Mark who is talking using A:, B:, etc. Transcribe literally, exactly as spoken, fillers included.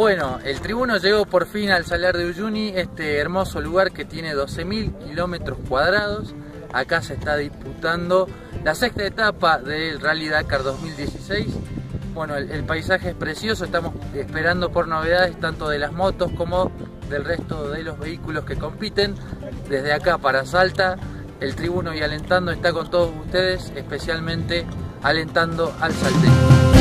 A: Bueno, el tribuno llegó por fin al Salar de Uyuni, este hermoso lugar que tiene doce mil kilómetros cuadrados. Acá se está disputando la sexta etapa del Rally Dakar dos mil dieciséis. Bueno, el, el paisaje es precioso, estamos esperando por novedades tanto de las motos como del resto de los vehículos que compiten. Desde acá para Salta, el tribuno y alentando está con todos ustedes, especialmente alentando al salteño.